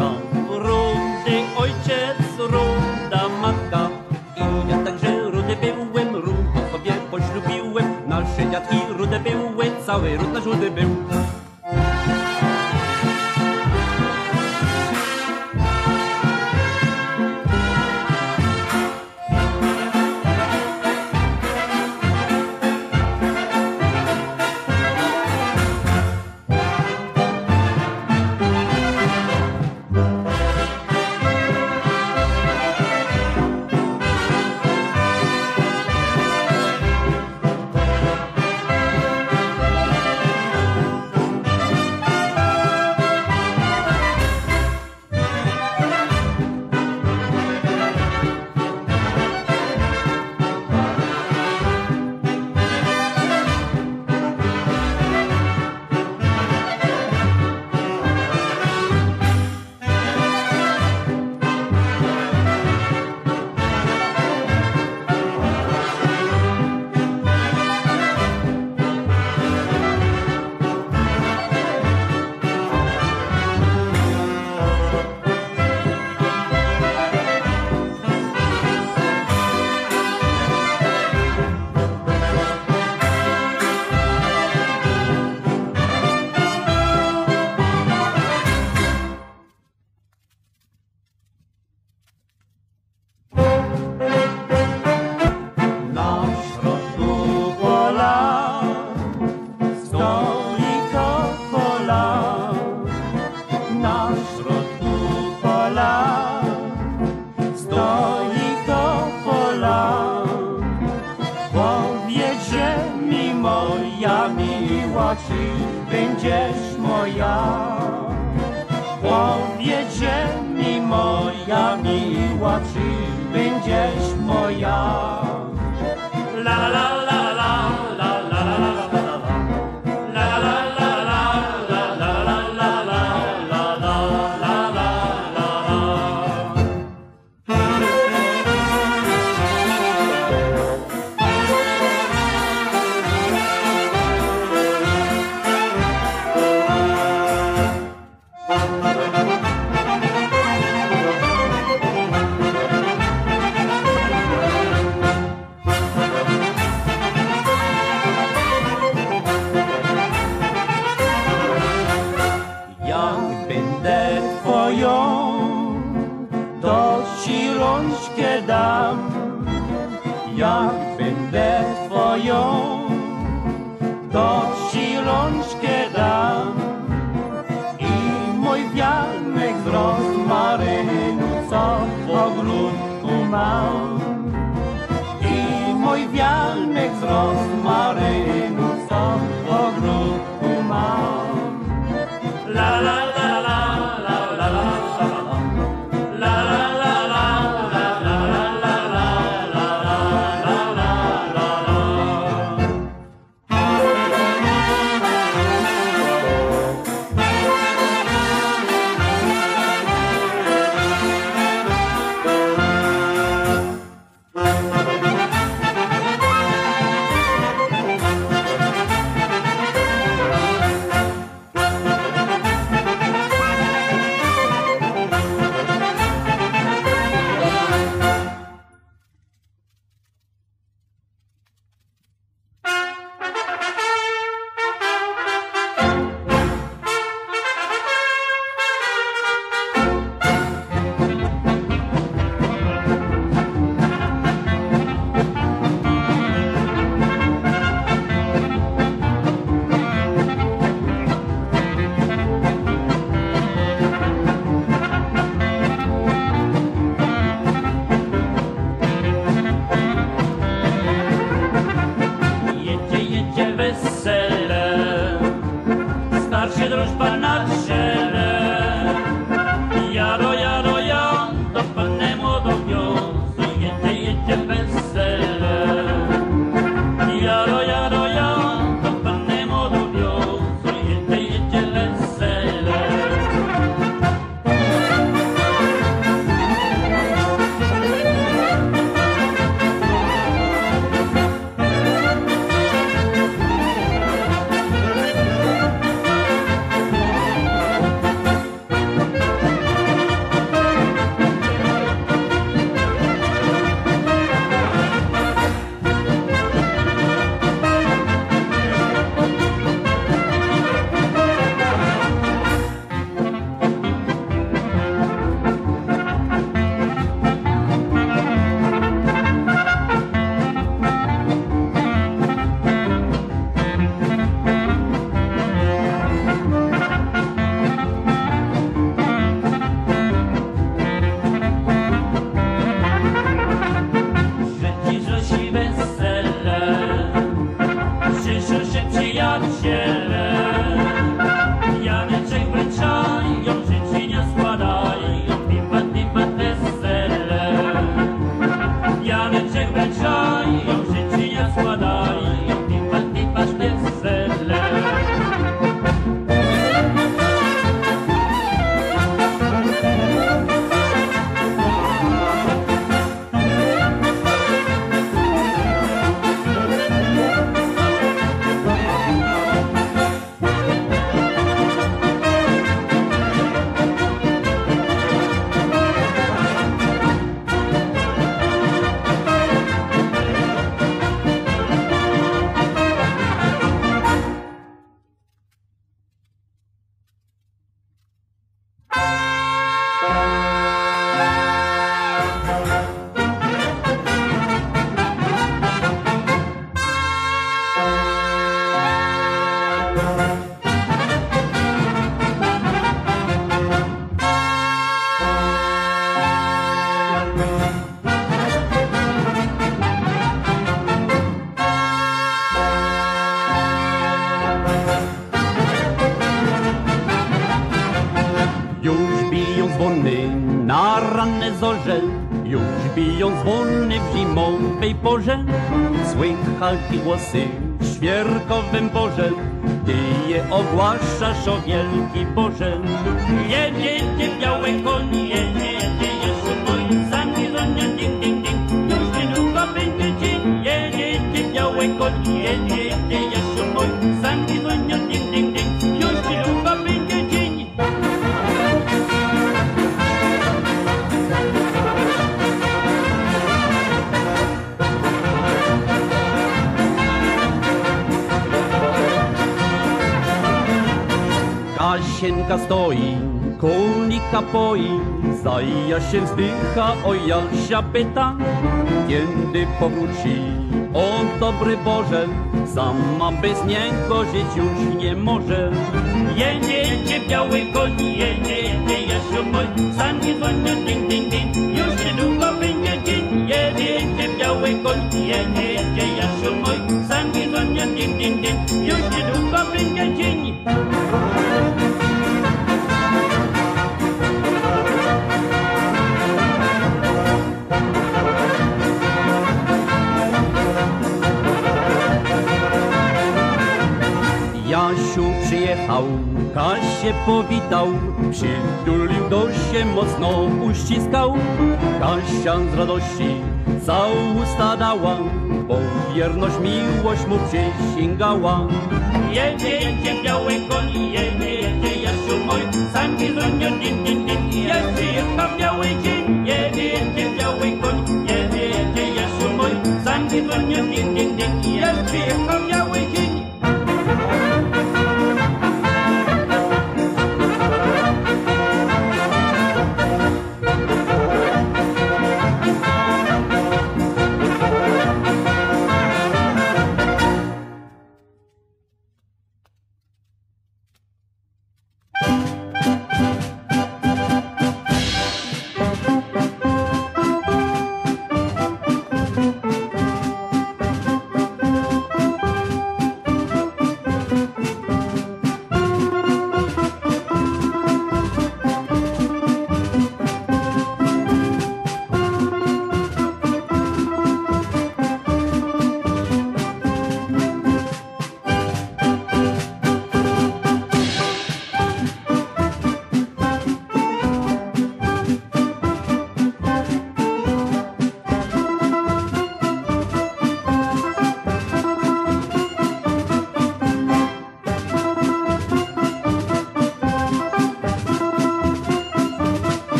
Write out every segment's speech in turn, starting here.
matka, rudy ojciec, ruda matka. I ja także rudy byłem, rudo sobie poślubiłem. Nasze dziadki rude były, cały ród nasz rudy był. Będziesz moja, powiedzie mi moja miła, czy będziesz moja. La la la la la la la la la la la la la la la la. Jak będę twoją, to ci rączkę dam. Jak będę twoją, to ci rączkę dam. I mój wianek z rozmarynu, co w ogródku mam. I mój wianek z rozmarynu, co w ogródku mam. La la la la la la la la la la la la la. strony na ranne zorze, już biją dzwony w zimowej porze. Słychać głosy w świerkowym borze, Ty je ogłaszasz, o wielki Boże. Jedziecie białe konie, jedziecie Jezu mój, Sangizonia ding ding ding, już niedługo będzie dzień. Jedziecie białe konie, jedziecie Jezu mój, Sangizonia ding ding ding, już niedługo będzie dzień. Kasienka stoi, konika poi, Zaja się wzdycha, o Jasia pyta, kiedy powróci, o dobry Boże, sama bez niego żyć już nie może. Jedziecie biały koń, jedziecie Jasiu mój, Sangizonia ding ding ding, już niedługo będzie dzień. Jedziecie biały koń, jedziecie Jasiu mój, Sangizonia ding ding ding, już niedługo będzie dzień. Jasiu przyjechał, Kasię powitał, przytulił do się, mocno uściskał. Kasia z radości całą usta dała, bo wierność, miłość mu przysięgała. Jedziecie białe konie, jedziecie Jasiu mój, Sangizonia ding ding ding, ja przyjechał biały dzień. Jedziecie białe konie, jedziecie Jasiu mój, Sangizonia ding ding ding, ja przyjechał biały dzień.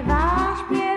śpiewa, śpiewa.